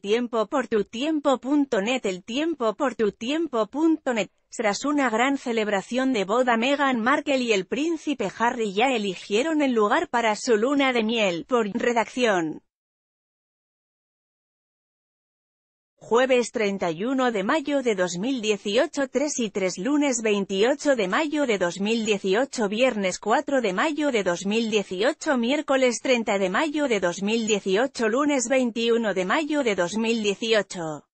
eltiempoportutiempo.net. eltiempoportutiempo.net. Tras una gran celebración de boda, Meghan Markle y el príncipe Harry ya eligieron el lugar para su luna de miel. Por redacción. Jueves 31 de mayo de 2018 3:03 lunes 28 de mayo de 2018 viernes 4 de mayo de 2018 miércoles 30 de mayo de 2018 lunes 21 de mayo de 2018